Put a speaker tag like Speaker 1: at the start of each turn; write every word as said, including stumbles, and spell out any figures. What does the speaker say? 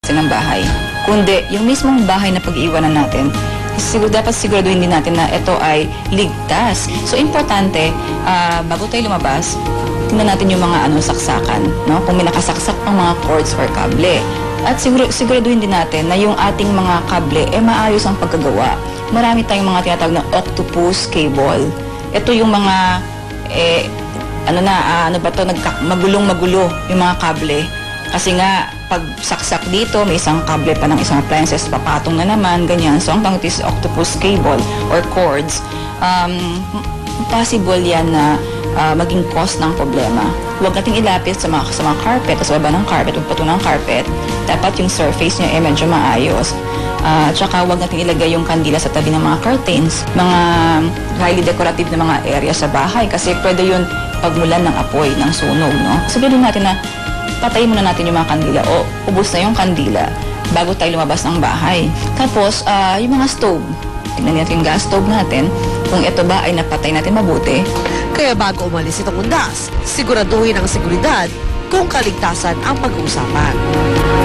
Speaker 1: ng bahay, kundi yung mismong bahay na pag-iiwanan natin, siguro, dapat siguraduhin din natin na ito ay ligtas. So, importante, uh, bago tayo lumabas, tingnan natin yung mga ano, saksakan, no? Kung may nakasaksak pang mga cords or kable. At siguro, siguraduhin din natin na yung ating mga kable, eh, maayos ang pagkagawa. Marami tayong mga tinatawag na octopus cable. Ito yung mga, eh, ano na, uh, ano ba to, magulong-magulo yung mga kable. Kasi nga, pag saksak dito, may isang kable pa ng isang appliances, papatong na naman, ganyan. So, ang tawag is octopus cable or cords. Um, possible yan na uh, maging cause ng problema. Huwag nating ilapit sa mga, sa mga carpet o sa baba ng carpet, huwag pato ng carpet. Dapat yung surface niya ay medyo maayos. Uh, at saka huwag natin ilagay yung kandila sa tabi ng mga curtains, mga highly decorative na mga area sa bahay kasi pwede yun pagmulan ng apoy, ng sunog, no? Sabihin natin na patayin muna natin yung mga kandila o ubos na yung kandila bago tayo lumabas ng bahay. Tapos, uh, yung mga stove. Tingnan natin yung gas stove natin kung ito ba ay napatay natin mabuti.
Speaker 2: Kaya bago umalis itong undas, siguraduhin ang seguridad kung kaligtasan ang pag-uusapan.